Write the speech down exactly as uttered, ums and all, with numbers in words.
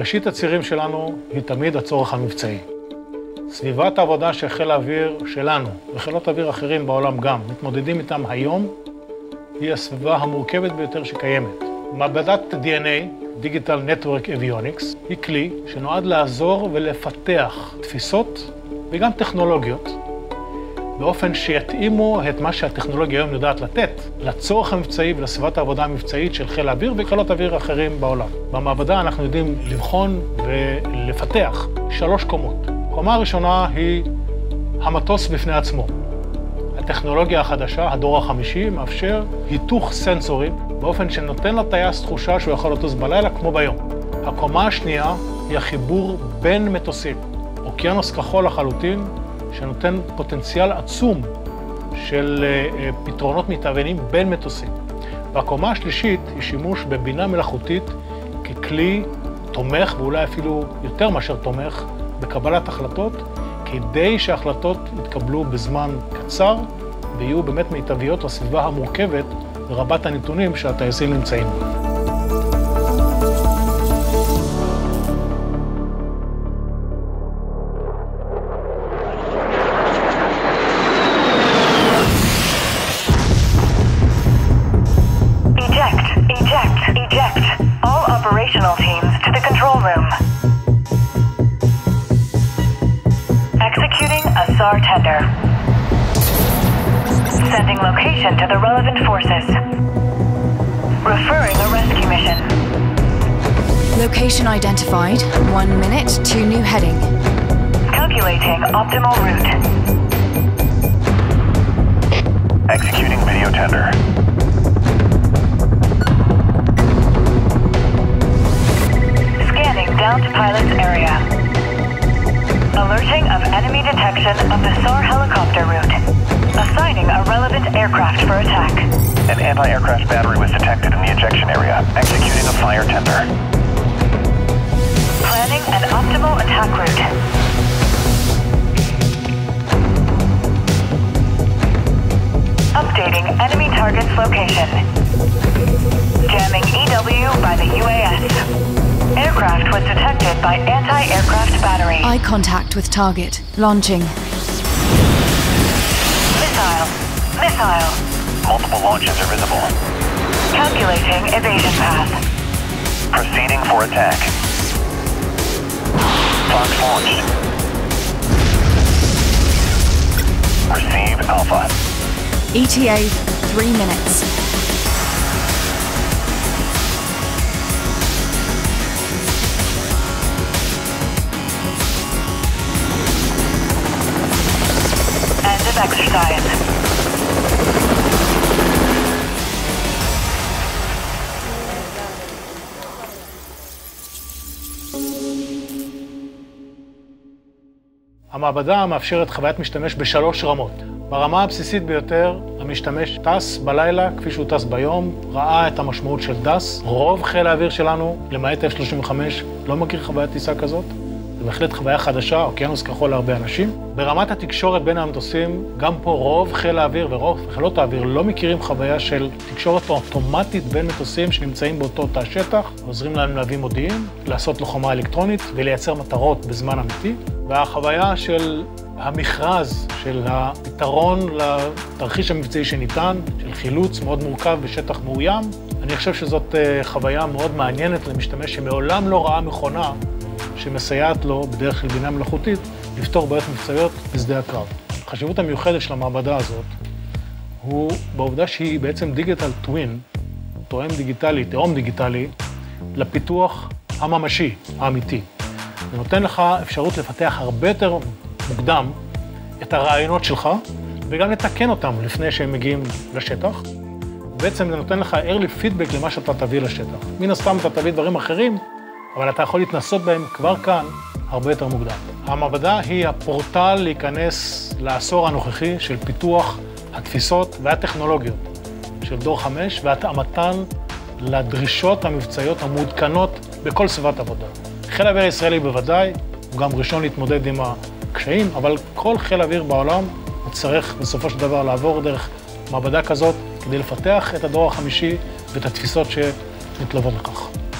ראשית הצירים שלנו היא תמיד הצורך המבצעי. סביבת העבודה של חיל האוויר שלנו, וחילות אוויר אחרים בעולם גם, מתמודדים איתם היום, היא הסביבה המורכבת ביותר שקיימת. מעבדת די אן איי, Digital Network Avionics, היא כלי שנועד לעזור ולפתח תפיסות וגם טכנולוגיות, באופן שיתאימו את מה שהטכנולוגיה היום יודעת לתת, לצורך המבצעי ולסביבת העבודה המבצעית של חיל האוויר וחילות אוויר אחרים בעולם. במעבדה אנחנו יודעים לבחון ולפתח שלוש קומות. הקומה הראשונה היא המטוס בפני עצמו. הטכנולוגיה החדשה, הדור החמישי, מאפשר היתוך סנסורים, באופן שנותן לטייס תחושה שהוא יכול לטוס בלילה כמו ביום. הקומה השנייה היא החיבור בין מטוסים. אוקיינוס כחול לחלוטין, שנותן פוטנציאל עצום של פתרונות מתאבנים בין מטוסים. והקומה השלישית היא שימוש בבינה מלאכותית ככלי תומך, ואולי אפילו יותר מאשר תומך, בקבלת החלטות, כדי שההחלטות יתקבלו בזמן קצר, ויהיו באמת מיטביות לסביבה המורכבת ורבת הנתונים שהטייסים נמצאים בה. Operational teams to the control room. Executing a S A R tender. Sending location to the relevant forces. Referring a rescue mission. Location identified. One minute to new heading. Calculating optimal route. Executing video tender. Down to pilot's area. Alerting of enemy detection of the S A R helicopter route. Assigning a relevant aircraft for attack. An anti-aircraft battery was detected in the ejection area. Executing a fire tender. Planning an optimal attack route. Updating enemy target's location. Jamming E W by the U A S. Aircraft was detected by anti-aircraft battery. Eye contact with target. Launching. Missile. Missile. Multiple launches are visible. Calculating evasion path. Proceeding for attack. Fox launched. Receive Alpha. E T A, three minutes. End of exercise. המעבדה מאפשרת חוויית משתמש בשלוש רמות. ברמה הבסיסית ביותר, המשתמש טס בלילה כפי שהוא טס ביום, ראה את המשמעות של דס. רוב חיל האוויר שלנו, למעט אף שלושים וחמש, לא מכיר חוויית טיסה כזאת. זה בהחלט חוויה חדשה, אוקיינוס כחול להרבה אנשים. ברמת התקשורת בין המטוסים, גם פה רוב חיל האוויר ורוב חילות האוויר לא מכירים חוויה של תקשורת אוטומטית בין מטוסים שנמצאים באותו תא שטח, עוזרים להם להביא מודיעין, לעשות לוחמה אלקטרונית ולייצר מטרות בזמן אמיתי. והחוויה של המכרז, של הפתרון לתרחיש המבצעי שניתן, של חילוץ מאוד מורכב בשטח מאוים, אני חושב שזאת חוויה מאוד מעניינת למשתמש שמעולם לא ראה מכונה שמסייעת לו בדרך כלל בינה מלאכותית לפתור בעיות מבצעיות בשדה הקרב. החשיבות המיוחדת של המעבדה הזאת הוא בעובדה שהיא בעצם דיגיטל טווין, תואם דיגיטלי, תאום דיגיטלי, לפיתוח הממשי, האמיתי. זה נותן לך אפשרות לפתח הרבה יותר מוקדם את הרעיונות שלך, וגם לתקן אותם לפני שהם מגיעים לשטח. בעצם זה נותן לך early feedback למה שאתה תביא לשטח. מן הסתם אתה תביא דברים אחרים, אבל אתה יכול להתנסות בהם כבר כאן הרבה יותר מוקדם. המעבדה היא הפורטל להיכנס לעשור הנוכחי של פיתוח התפיסות והטכנולוגיות של דור חמש, והתאמתן לדרישות המבצעיות המעודכנות בכל סביבת עבודה. חיל האוויר הישראלי בוודאי, הוא גם ראשון להתמודד עם הקשיים, אבל כל חיל האוויר בעולם צריך בסופו של דבר לעבור דרך מעבדה כזאת כדי לפתח את הדור החמישי ואת התפיסות שמתלוות לכך.